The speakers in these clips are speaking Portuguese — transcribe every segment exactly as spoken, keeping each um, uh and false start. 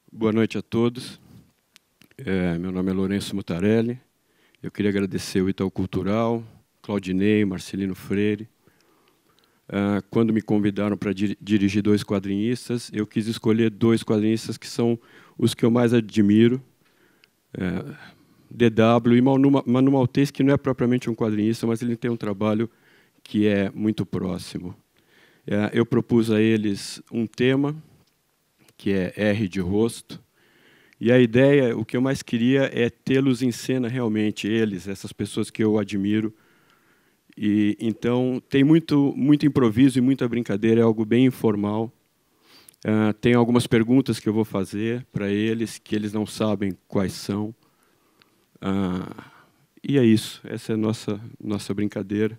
Boa noite a todos. É, meu nome é Lourenço Mutarelli. Eu queria agradecer o Itaú Cultural, Claudinei, Marcelino Freire. Ah, quando me convidaram para dir dirigir dois quadrinistas, eu quis escolher dois quadrinistas que são os que eu mais admiro. É, D W e Manu, Manu Maltese, que não é propriamente um quadrinista, mas ele tem um trabalho que é muito próximo. É, eu propus a eles um tema, que é R de rosto, e a ideia, o que eu mais queria é tê-los em cena realmente, eles, essas pessoas que eu admiro. E então tem muito, muito improviso e muita brincadeira, é algo bem informal. Uh, tem algumas perguntas que eu vou fazer para eles, que eles não sabem quais são. Uh, e é isso, essa é a nossa, nossa brincadeira.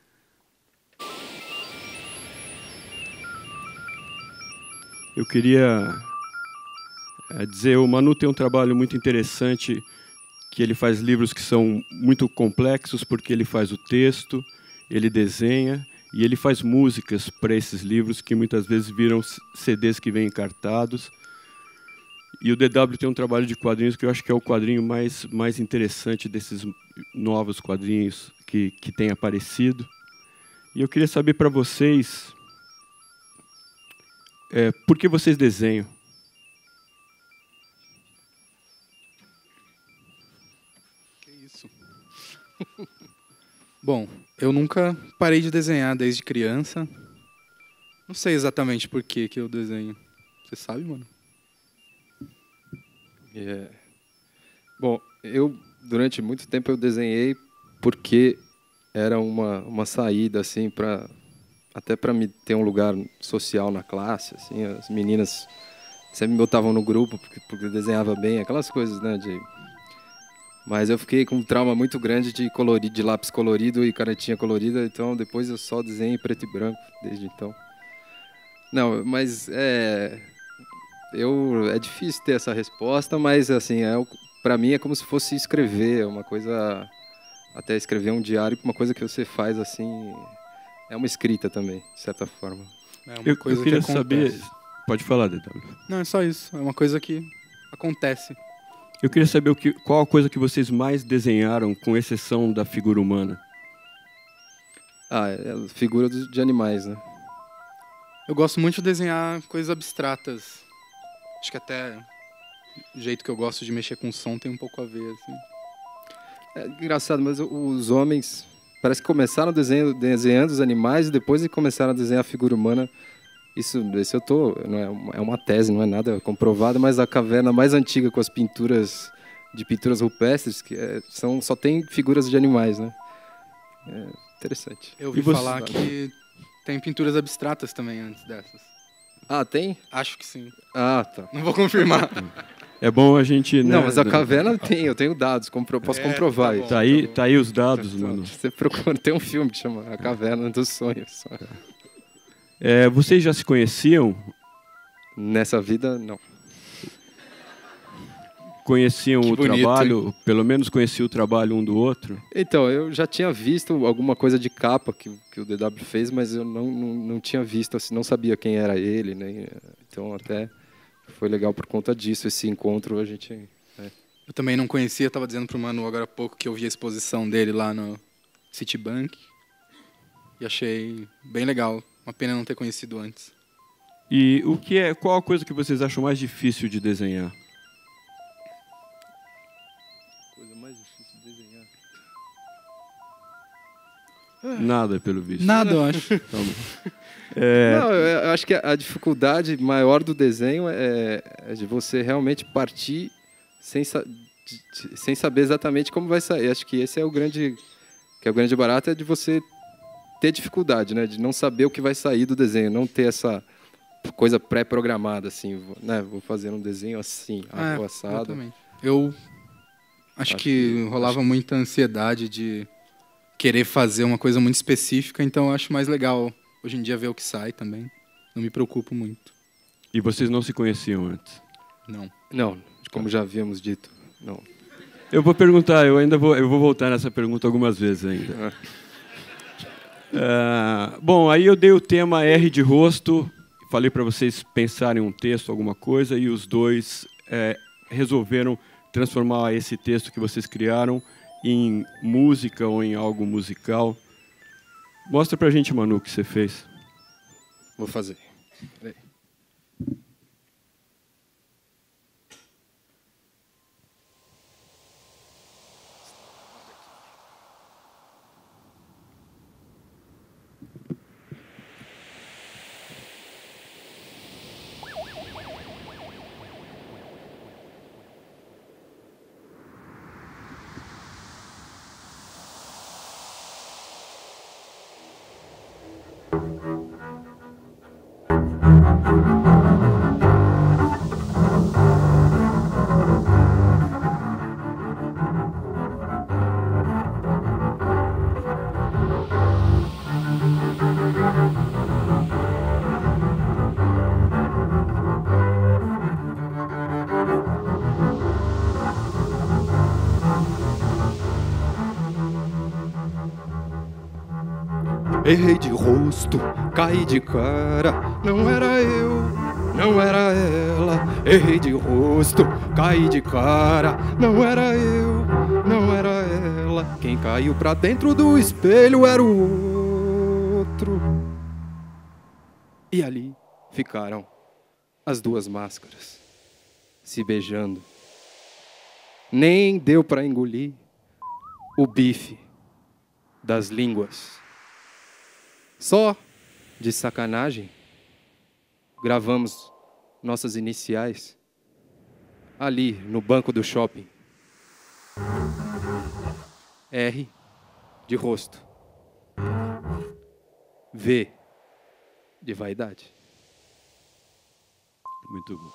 Eu queria dizer, o Manu tem um trabalho muito interessante, que ele faz livros que são muito complexos, porque ele faz o texto, ele desenha, e ele faz músicas para esses livros, que muitas vezes viram C Ds que vêm encartados. E o D W tem um trabalho de quadrinhos que eu acho que é o quadrinho mais, mais interessante desses novos quadrinhos que, que têm aparecido. E eu queria saber para vocês, é, por que vocês desenham? Bom, eu nunca parei de desenhar desde criança. Não sei exatamente por que que eu desenho. Você sabe, mano? Yeah. Bom, eu durante muito tempo eu desenhei porque era uma uma saída assim para até para me ter um lugar social na classe, assim, as meninas sempre me botavam no grupo porque, porque eu desenhava bem, aquelas coisas, né, de Mas eu fiquei com um trauma muito grande de colorido, de lápis colorido e canetinha colorida, então depois eu só desenho em preto e branco desde então. Não, mas é eu é difícil ter essa resposta, mas assim, é para mim é como se fosse escrever, é uma coisa até escrever um diário, uma coisa que você faz assim, é uma escrita também, de certa forma. É uma Eu, coisa eu queria que saber, pode falar, D W. Não, é só isso, é uma coisa que acontece. Eu queria saber o que, qual a coisa que vocês mais desenharam, com exceção da figura humana. Ah, é a figura de animais, né? Eu gosto muito de desenhar coisas abstratas. Acho que até o jeito que eu gosto de mexer com som tem um pouco a ver, assim. É engraçado, mas os homens parece que começaram desenhando, desenhando os animais e depois começaram a desenhar a figura humana. Isso, esse eu tô, não é, uma, é uma tese, não é nada comprovado, mas a caverna mais antiga com as pinturas de pinturas rupestres que é, são só tem figuras de animais, né? É interessante. Eu ouvi falar que tem pinturas abstratas também antes dessas. Ah, tem? Acho que sim. Ah, tá. Não vou confirmar. É bom a gente... Não, né, mas a caverna tem, eu tenho dados, compro, posso É, comprovar tá isso. bom. Tá aí, tá aí os dados, Então, mano. você procura, tem um filme que chama A Caverna dos Sonhos. É, vocês já se conheciam? Nessa vida, não. Conheciam Que o bonito, trabalho, pelo menos conheciam o trabalho um do outro? Então, eu já tinha visto alguma coisa de capa que, que o D W fez, mas eu não, não, não tinha visto, assim, não sabia quem era ele, né? Então até foi legal por conta disso, esse encontro a gente... É. Eu também não conhecia, estava dizendo para o Manu agora há pouco que eu vi a exposição dele lá no Citibank e achei bem legal. Uma pena não ter conhecido antes. E o que é, qual a coisa que vocês acham mais difícil de desenhar? Coisa mais difícil de desenhar. Nada, pelo visto. Nada, eu acho. Então, é, Não, eu acho que a dificuldade maior do desenho é, é de você realmente partir sem, sa de, sem saber exatamente como vai sair. Acho que esse é o grande, que é o grande barato, é de você ter dificuldade, né? De não saber o que vai sair do desenho, não ter essa coisa pré-programada, assim, né? Vou fazer um desenho assim, É, assado. exatamente. Eu acho, Acho que, que- rolava acho- muita ansiedade de querer fazer uma coisa muito específica, então eu acho mais legal hoje em dia ver o que sai também. Não me preocupo muito. e vocês não se conheciam antes? Não. Não, como já havíamos dito, não. Eu vou perguntar, eu ainda vou, eu vou voltar nessa pergunta algumas vezes ainda. É, bom, aí eu dei o tema R de rosto, falei para vocês pensarem um texto, alguma coisa, e os dois é, resolveram transformar esse texto que vocês criaram em música ou em algo musical. Mostra pra gente, Manu, o que você fez. Vou fazer. Peraí. Errei de rosto, caí de cara, não era eu, não era ela. Errei de rosto, caí de cara, não era eu, não era ela. Quem caiu pra dentro do espelho era o outro. E ali ficaram as duas máscaras, se beijando. Nem deu pra engolir o bife das línguas. Só de sacanagem, gravamos nossas iniciais ali no banco do shopping. R de rosto. V de vaidade. Muito bom.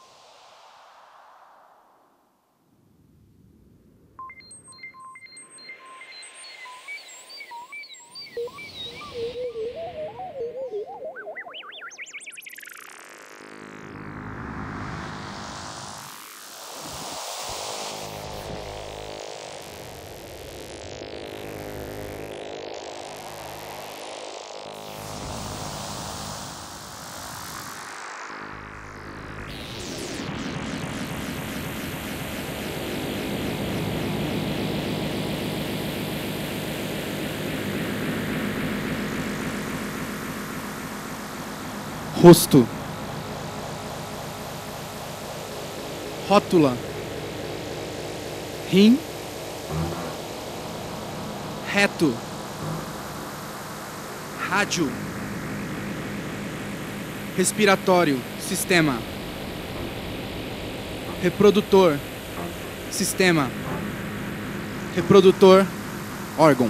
Rosto. Rótula. Rim. Reto. Rádio. Respiratório. Sistema. Reprodutor. Sistema. Reprodutor. Órgão.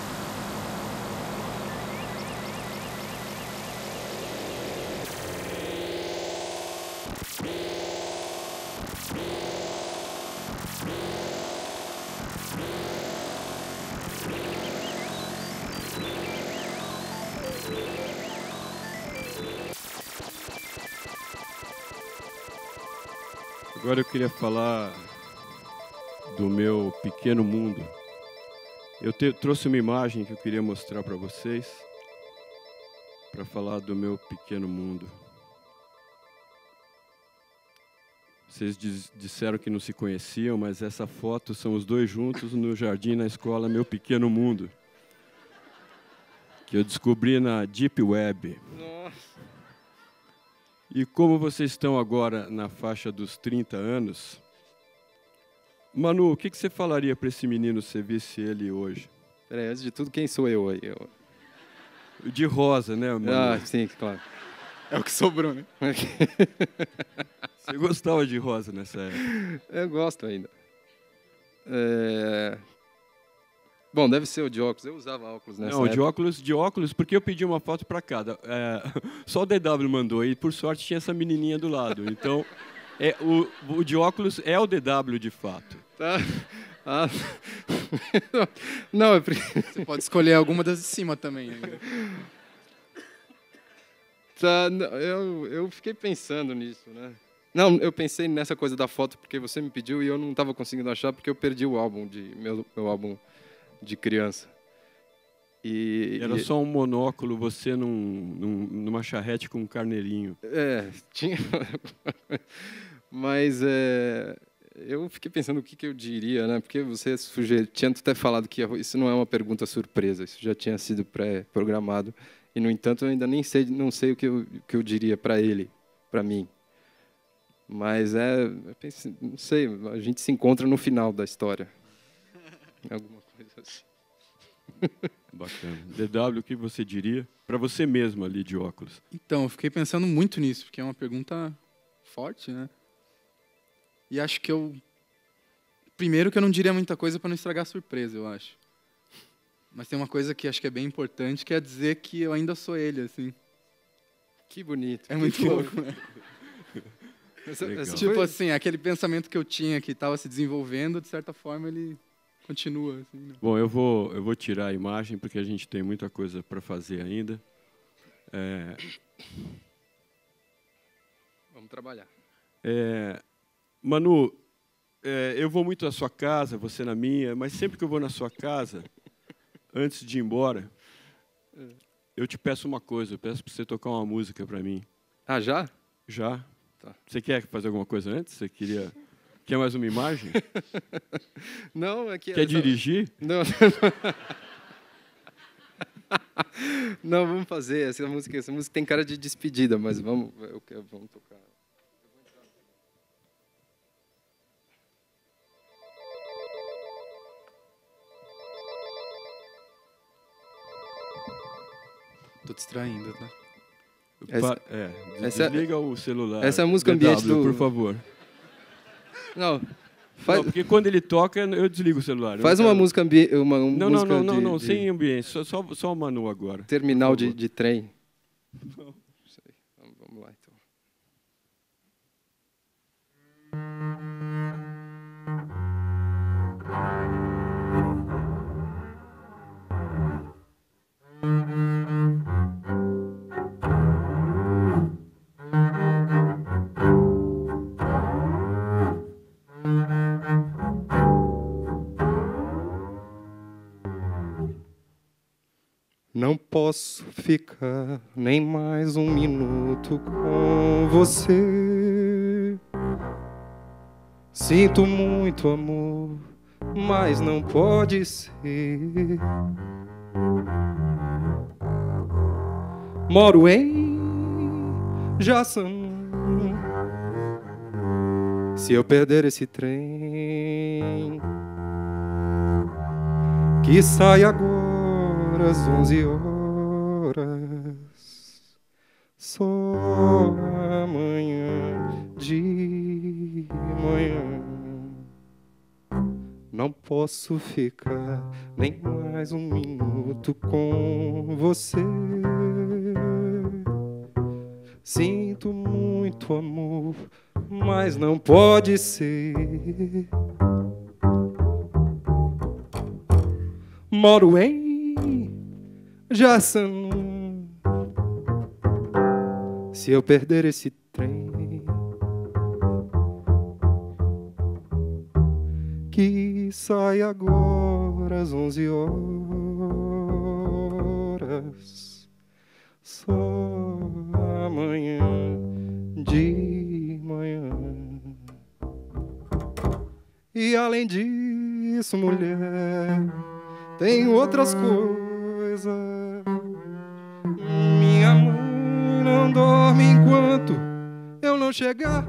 Agora eu queria falar do meu pequeno mundo. Eu te, trouxe uma imagem que eu queria mostrar para vocês, para falar do meu pequeno mundo. Vocês diz, disseram que não se conheciam, mas essa foto são os dois juntos no jardim, na escola Meu Pequeno Mundo, que eu descobri na Deep Web. Nossa. E como vocês estão agora na faixa dos trinta anos, Manu, o que, que você falaria para esse menino se você visse ele hoje? Peraí, antes de tudo, quem sou eu aí? Eu... De rosa, né, Manu? Ah, sim, claro. É o que sobrou, né? Você gostava de rosa nessa época? Eu gosto ainda. É... Bom, deve ser o de óculos. Eu usava óculos nessa Não, época. de óculos, de óculos, porque eu pedi uma foto para cada. É, só o D W mandou e, por sorte, tinha essa menininha do lado. Então, é, o, o de óculos é o D W, de fato. Tá. Ah. Não, é porque... Você pode escolher alguma das de cima também. Ainda. Tá, eu, eu fiquei pensando nisso, né? Não, eu pensei nessa coisa da foto porque você me pediu e eu não estava conseguindo achar porque eu perdi o álbum, de, meu, meu álbum de criança. E, Era e, só um monóculo, você num, num, numa charrete com um carneirinho. É, tinha... Mas é, eu fiquei pensando o que, que eu diria, né? Porque você suge... tinha até falado que isso não é uma pergunta surpresa, isso já tinha sido pré-programado. E, no entanto, eu ainda nem sei, não sei o que eu, o que eu diria para ele, para mim. Mas é, eu pensei, não sei, a gente se encontra no final da história. Alguma coisa assim. Bacana. D W, o que você diria para você mesmo ali de óculos? Então, eu fiquei pensando muito nisso, porque é uma pergunta forte, né? E acho que eu... Primeiro que eu não diria muita coisa para não estragar a surpresa, eu acho. Mas tem uma coisa que acho que é bem importante, que é dizer que eu ainda sou ele, assim. Que bonito. É muito louco, né? Essa, essa Tipo foi... assim, aquele pensamento que eu tinha que estava se desenvolvendo, de certa forma, ele continua. Assim, né? Bom, eu vou, eu vou tirar a imagem, porque a gente tem muita coisa para fazer ainda. É... Vamos trabalhar. É... Manu, é, eu vou muito à sua casa, você na minha, mas sempre que eu vou na sua casa, antes de ir embora, eu te peço uma coisa, eu peço para você tocar uma música para mim. Ah, já? Já? Tá. Você quer fazer alguma coisa antes? Você queria... Quer mais uma imagem? Não, é que... Quer essa... dirigir? Não. Não, vamos fazer. Essa música, essa música tem cara de despedida, mas vamos, eu quero, vamos tocar. Tô distraindo, tá? Essa, é, essa, desliga o celular. Essa é a música D W, ambiente do... por favor. Não, faz... Não, porque quando ele toca, eu desligo o celular. Faz uma quero... música ambiente... Uma não, música não, não, de, não, não, de... sem ambiente. Só, só, só o Manu agora. Terminal de, de trem. Não. Vamos, vamos lá, então. Não posso ficar nem mais um minuto com você. Sinto muito amor, mas não pode ser. Moro em Jaçanã. Se eu perder esse trem que sai agora às onze horas, só amanhã de manhã. Não posso ficar nem mais um minuto com você. Sinto muito amor, mas não pode ser. Moro em Jaçanã. Se eu perder esse trem que sai agora às onze horas, só amanhã de manhã. E além disso, mulher, tem outras coisas. Minha mãe não dorme enquanto eu não chegar.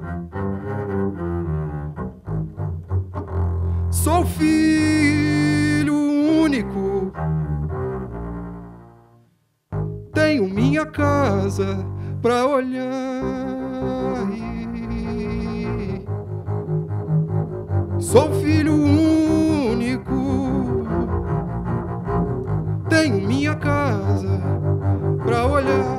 Sou filho único, tenho minha casa pra olhar. Sou filho único, tenho minha casa pra olhar.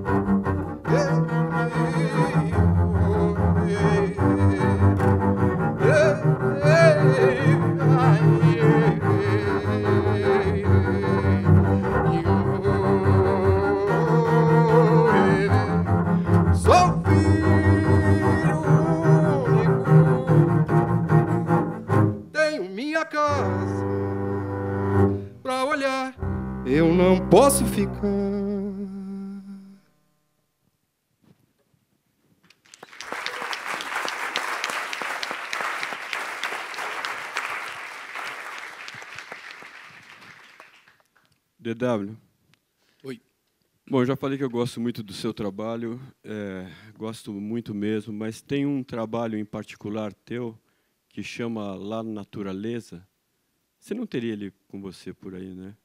Sou filho único, tenho minha casa pra olhar. Eu não posso ficar. D W. Oi. Bom, eu já falei que eu gosto muito do seu trabalho, é, gosto muito mesmo, mas tem um trabalho em particular teu que chama La Naturaleza. Você não teria ele com você por aí, né?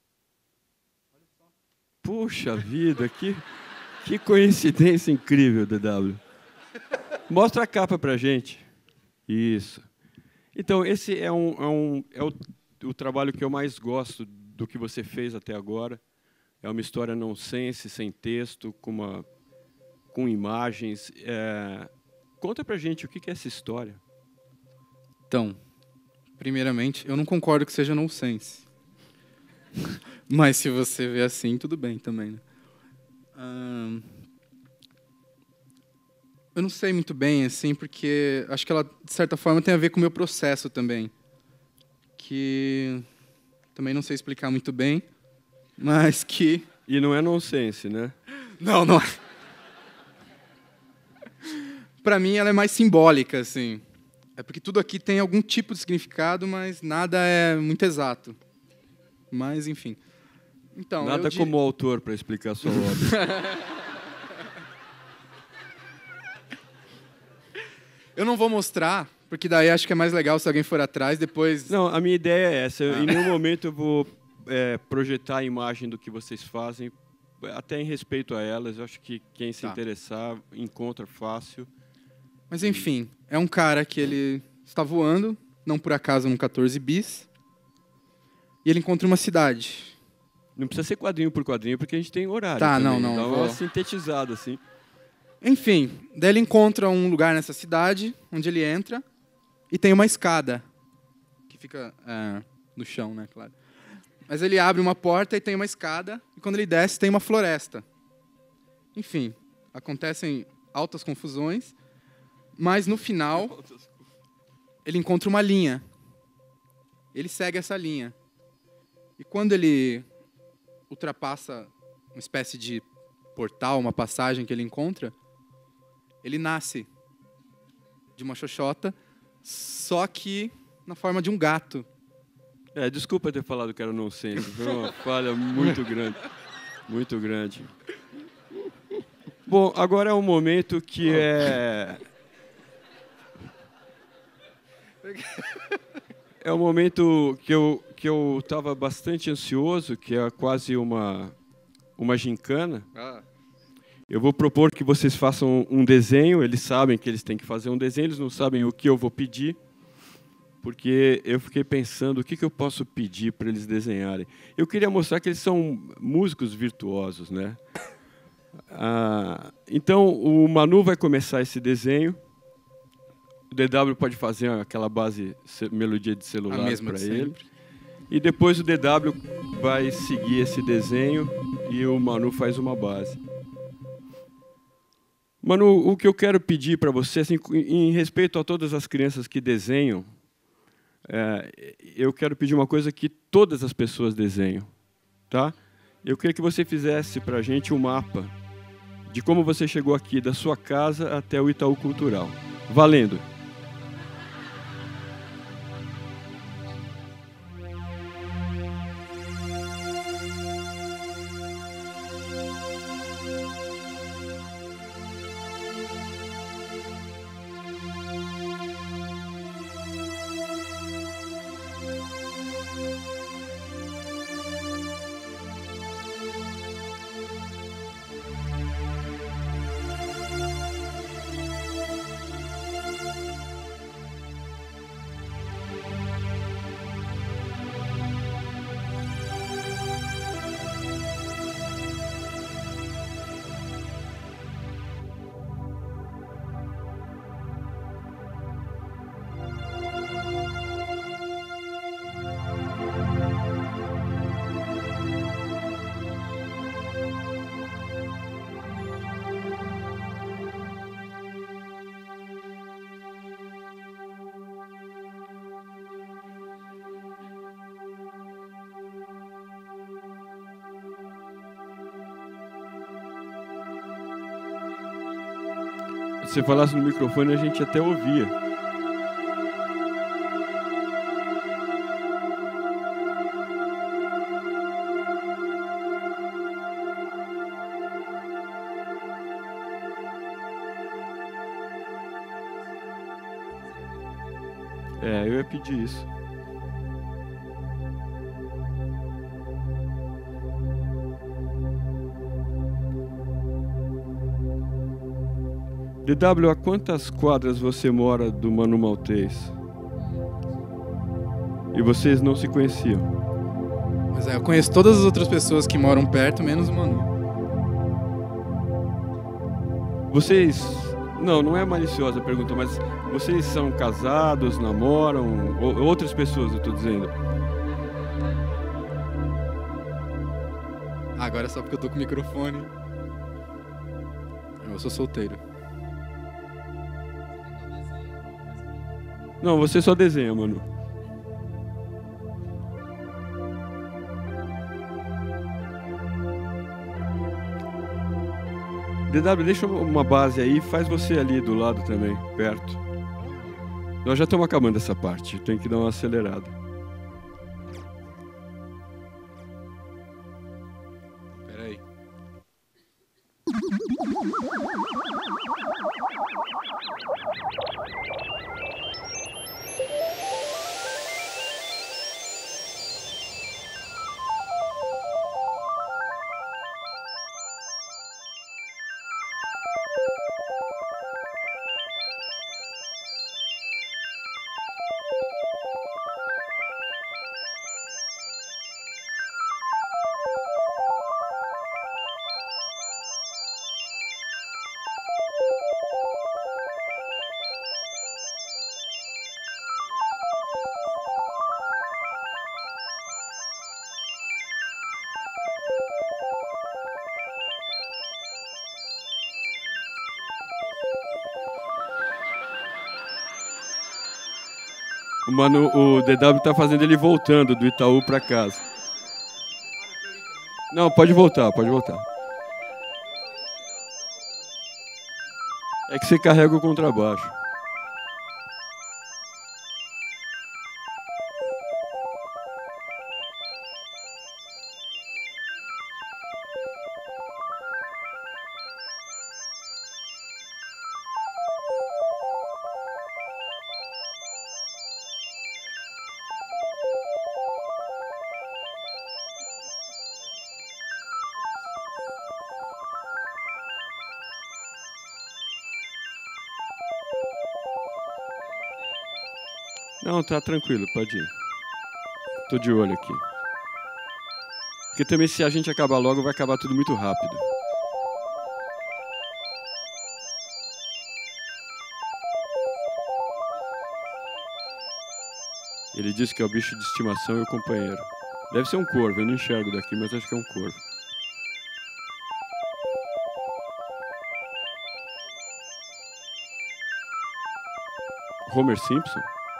Puxa vida, que, que coincidência incrível, D W. Mostra a capa pra gente. Isso. Então, esse é, um, é, um, é o, o trabalho que eu mais gosto do que você fez até agora. É uma história nonsense, sem texto, com, uma, com imagens. É... Conta pra gente o que é essa história. Então, primeiramente, eu não concordo que seja nonsense. Mas se você vê assim, tudo bem também, né? Hum, eu não sei muito bem, assim, porque acho que ela, de certa forma, tem a ver com o meu processo também. Que também não sei explicar muito bem, mas que... E não é nonsense, né? Não, não é. Para mim, ela é mais simbólica, assim. É porque tudo aqui tem algum tipo de significado, mas nada é muito exato. Mas, enfim. Então, Nada eu dir... como autor para explicar a sua obra. Eu não vou mostrar, porque daí acho que é mais legal se alguém for atrás, depois... Não, a minha ideia é essa. Ah. Em nenhum momento eu vou é, projetar a imagem do que vocês fazem, até em respeito a elas. Eu acho que quem se Tá. interessar encontra fácil. Mas, enfim, é um cara que ele está voando, não por acaso num quatorze bis, e ele encontra uma cidade. Não precisa ser quadrinho por quadrinho, porque a gente tem horário. Tá, também. não, não, Dá vou- uma sintetizada, assim. Enfim, daí ele encontra um lugar nessa cidade, onde ele entra, e tem uma escada, que fica é, no chão, né, claro. Mas ele abre uma porta e tem uma escada, e quando ele desce tem uma floresta. Enfim, acontecem altas confusões, mas no final ele encontra uma linha. Ele segue essa linha. E quando ele ultrapassa uma espécie de portal, uma passagem que ele encontra, ele nasce de uma xoxota, só que na forma de um gato. É, desculpa ter falado que era nonsense. Foi uma falha muito grande. Muito grande. Bom, agora é um momento que é... É um momento que eu que eu estava bastante ansioso, que é quase uma, uma gincana. Ah, Eu vou propor que vocês façam um desenho. Eles sabem que eles têm que fazer um desenho, eles não sabem o que eu vou pedir, porque eu fiquei pensando o que, que eu posso pedir para eles desenharem. Eu queria mostrar que eles são músicos virtuosos, né? Ah, então, o Manu vai começar esse desenho. O D W pode fazer aquela base ce- melodia de A celular mesma para de ele. sempre. E depois o D W vai seguir esse desenho e o Manu faz uma base. Manu, o que eu quero pedir para você, assim, em respeito a todas as crianças que desenham, é, eu quero pedir uma coisa que todas as pessoas desenham, tá? Eu queria que você fizesse para a gente um mapa de como você chegou aqui, da sua casa até o Itaú Cultural. Valendo! Se você falasse no microfone, a gente até ouvia. É, eu ia pedir isso. D W, a quantas quadras você mora do Manu Maltês? E vocês não se conheciam? Pois é, eu conheço todas as outras pessoas que moram perto, menos o Manu. Vocês... Não, não é maliciosa a pergunta, mas vocês são casados, namoram? Ou, outras pessoas, eu estou dizendo. Agora é só porque eu tô com o microfone. Eu sou solteiro. Não, você só desenha, Manu. D W, deixa uma base aí, faz você ali do lado também, perto. Nós já estamos acabando essa parte, tem que dar uma acelerada. Espera aí. O, Manu, o D W tá fazendo ele voltando do Itaú para casa. Não, pode voltar, pode voltar. É que você carrega o contrabaixo. Não, tá tranquilo, pode ir. Tô de olho aqui. Porque também se a gente acabar logo, vai acabar tudo muito rápido. Ele disse que é o bicho de estimação e o companheiro. Deve ser um corvo, eu não enxergo daqui, mas acho que é um corvo. Homer Simpson?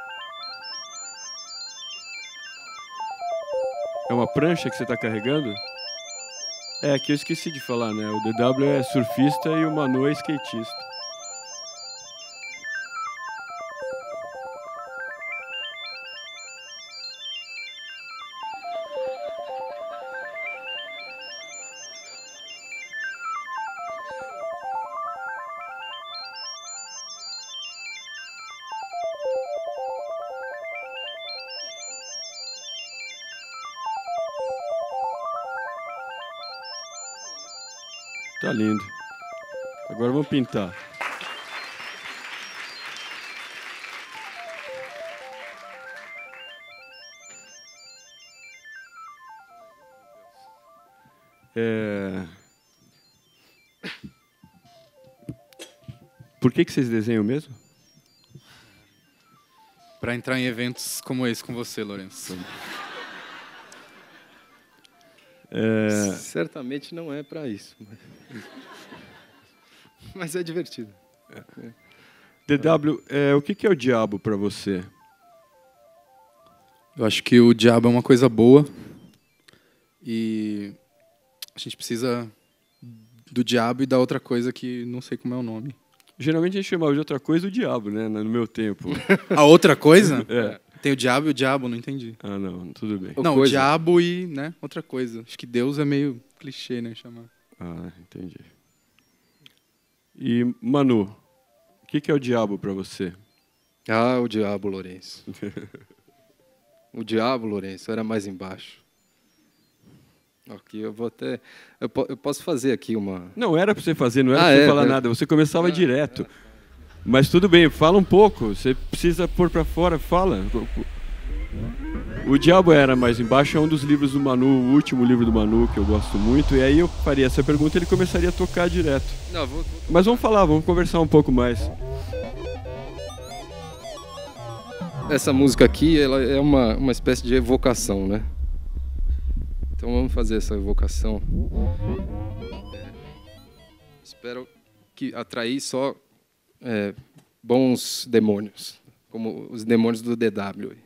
É uma prancha que você está carregando? É, que eu esqueci de falar, né? O D W é surfista e o Manu é skatista. Tá lindo. Agora vamos pintar. É... Por que que vocês desenham mesmo? Para entrar em eventos como esse com você, Lourenço. É... Certamente não é para isso. Mas é divertido. É. D W, é, o que que é o diabo para você? Eu acho que o diabo é uma coisa boa e a gente precisa do diabo e da outra coisa que não sei como é o nome. Geralmente a gente chamava de outra coisa o diabo, né? No meu tempo. A outra coisa? É. Tem o diabo e o diabo, não entendi. Ah, não, tudo bem. Não, coisa. o diabo e, né, outra coisa. Acho que Deus é meio clichê, né, chamar. Ah, entendi. E, Manu, o que que é o diabo para você? Ah, o diabo, Lourenço. O diabo, Lourenço, era mais embaixo. Aqui eu vou até... Eu, po eu posso fazer aqui uma... Não era para você fazer, não era ah, para você é, falar é. nada. Você começava ah, direto. É. Mas tudo bem, fala um pouco. Você precisa pôr para fora, fala. O Diabo Era Mais Embaixo é um dos livros do Manu, o último livro do Manu, que eu gosto muito. E aí eu faria essa pergunta e ele começaria a tocar direto. Não, vou, vou... Mas vamos falar, vamos conversar um pouco mais. Essa música aqui, ela é uma, uma espécie de evocação, né? Então vamos fazer essa evocação. É, espero que atrair só é, bons demônios, como os demônios do D W.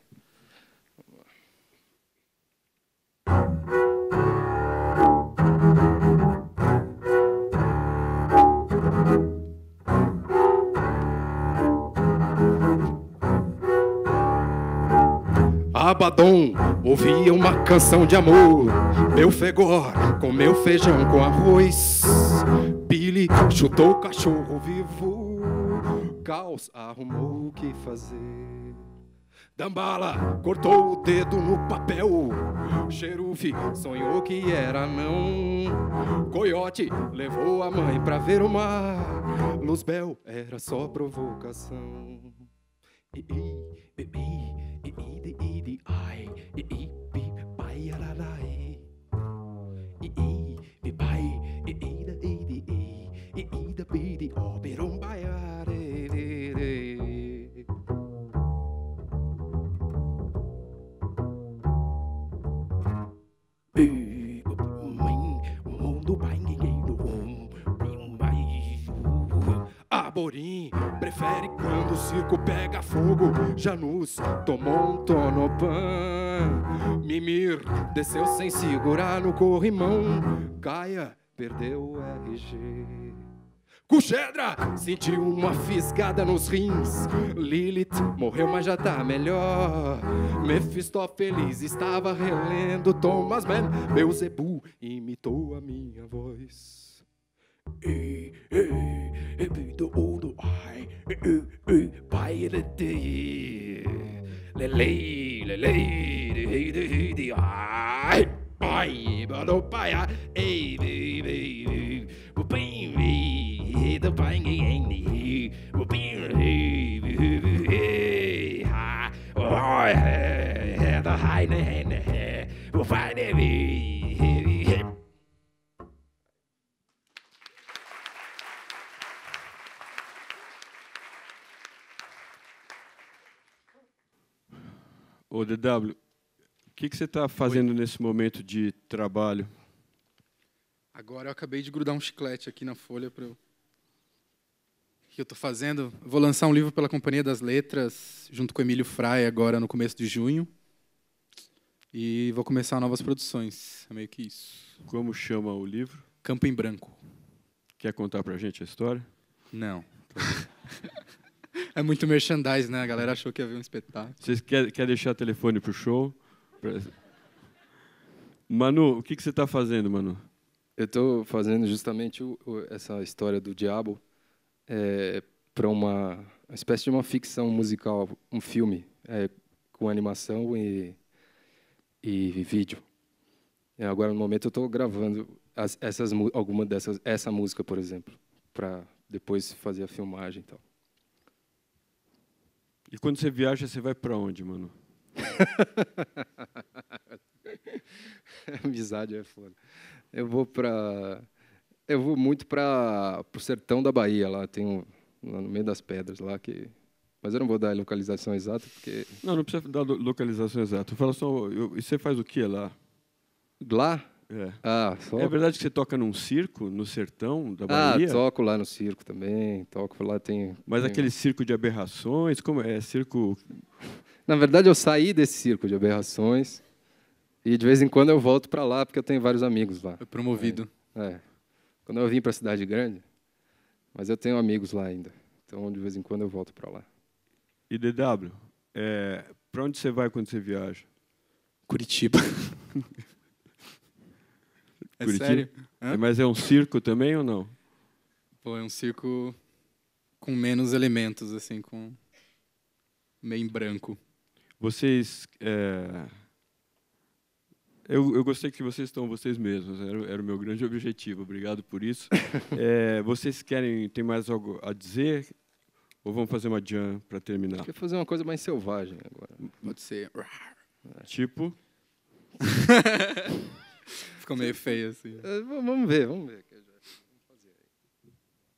Abaddon ouvia uma canção de amor. Meu Fegor comeu feijão com arroz. Billy chutou o cachorro vivo. Caos arrumou o que fazer. Dambala cortou o dedo no papel. Xerufe sonhou que era não. Coiote levou a mãe pra ver o mar. Luzbel era só provocação. E, e, bebi. Aborim prefere quando o circo pega fogo. Janus tomou um tonopan. Mimir desceu sem segurar no corrimão. Gaia perdeu o R G. Cuxedra sentiu uma fisgada nos rins. Lilith morreu, mas já tá melhor. Mefistófeles estava relendo Thomas Mann. Beelzebub imitou a minha voz. E, e, e, do ouro, ai, e, e, pai de ti, lele, lele, de, de, de, ai, pai, bado pai, ei, ei, ei, o bem, ei, do pai, ei, o bem, ei, ah, oi, é da raine, é, o pai de mim. Ô, D W, o que, que você está fazendo Oi. nesse momento de trabalho? Agora eu acabei de grudar um chiclete aqui na folha para eu... O que eu estou fazendo? Eu vou lançar um livro pela Companhia das Letras, junto com o Emílio Fraia, agora no começo de junho. E vou começar novas produções. É meio que isso. Como chama o livro? Campo em Branco. Quer contar para a gente a história? Não. É muito merchandise, né? A galera achou que ia ver um espetáculo. Você quer, quer deixar telefone para o show? Pra... Manu, o que, que você está fazendo, Manu? Eu estou fazendo justamente o, o, essa história do diabo é, para uma, uma espécie de uma ficção musical, um filme é, com animação e, e vídeo. E agora, no momento, eu estou gravando as, essas, alguma dessas, essa música, por exemplo, para depois fazer a filmagem e tal. E quando você viaja, você vai para onde, mano? Amizade é foda. Eu vou para, eu vou muito para o sertão da Bahia, lá tem um, lá no meio das pedras lá que, mas eu não vou dar a localização exata porque. Não, não precisa dar localização exata. Fala só, eu, e você faz o que lá? Lá? É. Ah, só... É verdade que você toca num circo, no sertão da Bahia? Ah, toco lá no circo também, toco lá, tem... Mas tem... aquele circo de aberrações, como é? Circo... Na verdade, eu saí desse circo de aberrações e de vez em quando eu volto para lá, porque eu tenho vários amigos lá. Foi promovido. É. é. Quando eu vim para a cidade grande, mas eu tenho amigos lá ainda, então de vez em quando eu volto para lá. E D W, é, para onde você vai quando você viaja? Curitiba. É Curitiba? sério? É, mas é um circo também ou não? Pô, é um circo com menos elementos, assim, com... meio em branco. Vocês... É... Eu, eu gostei que vocês estão vocês mesmos, era, era o meu grande objetivo, obrigado por isso. É, vocês querem, tem mais algo a dizer? Ou vamos fazer uma jam para terminar? Quer fazer uma coisa mais selvagem agora. Pode ser. Tipo? Ficou meio feio assim. É, vamos ver, vamos ver. Vamos fazer aí.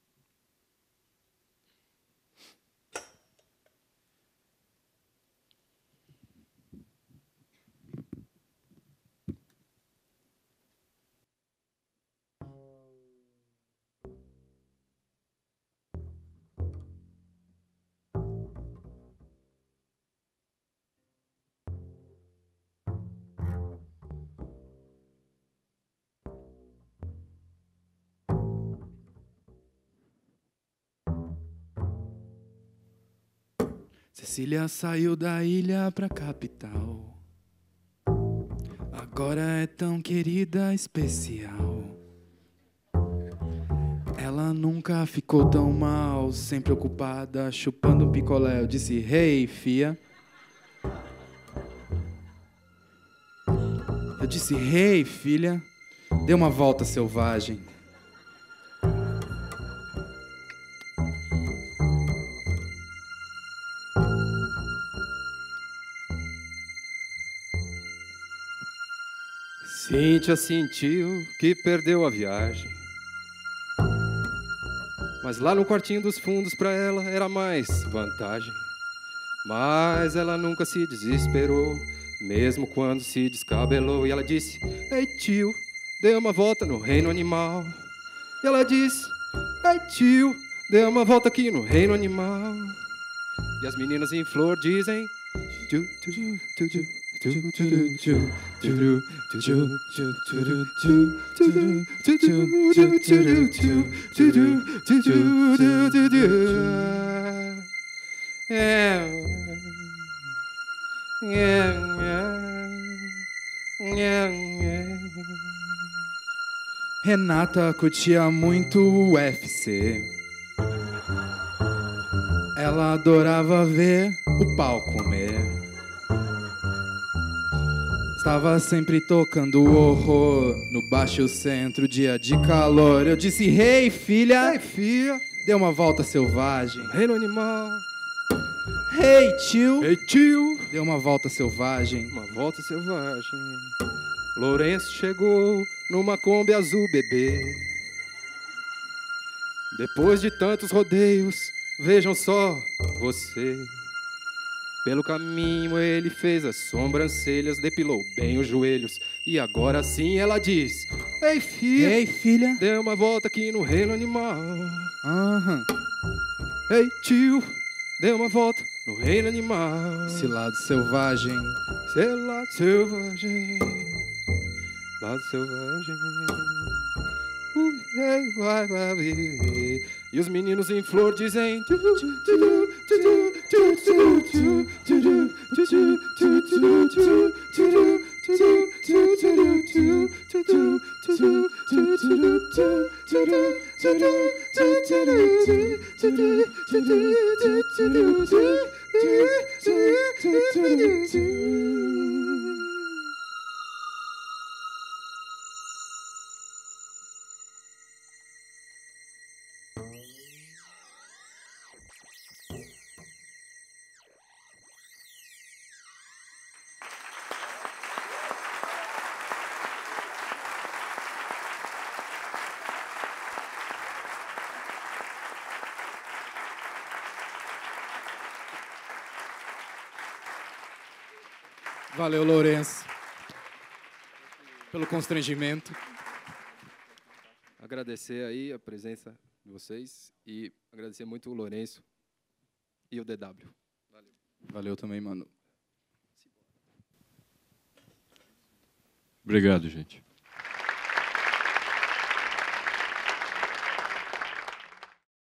Cecília saiu da ilha pra capital. Agora é tão querida, especial. Ela nunca ficou tão mal, sempre ocupada, chupando um picolé. Eu disse, hey, fia. Eu disse, hey, filha. Dê uma volta selvagem. Cíntia sentiu que perdeu a viagem. Mas lá no quartinho dos fundos pra ela era mais vantagem. Mas ela nunca se desesperou, mesmo quando se descabelou. E ela disse, ei tio, dê uma volta no reino animal. E ela disse, ei tio, dê uma volta aqui no reino animal. E as meninas em flor dizem, tchu, tchu, tchu, tchu. Renata curtia muito o U F C. Ela adorava ver o pau comer. Estava sempre tocando horror no baixo centro, dia de calor. Eu disse, hey, filha. Ei, filha. Dê uma volta selvagem. Reino animal. Hey, tio. Ei, tio. Dê uma volta selvagem. Uma volta selvagem. Lourenço chegou numa Kombi azul, bebê. Depois de tantos rodeios, vejam só você. Pelo caminho ele fez as sobrancelhas, depilou bem os joelhos. E agora sim ela diz, ei filha, Ei, filha. dê uma volta aqui no reino animal. Aham. Ei tio, dê uma volta no reino animal. Esse lado selvagem. Seu lado selvagem, lado selvagem. Uh, ei, vai, vai, vai. E os meninos em flor dizem, Valeu, Lourenço, pelo constrangimento. agradecer aí a presença de vocês e agradecer muito o Lourenço e o D W. Valeu. Valeu também, mano. Obrigado, gente.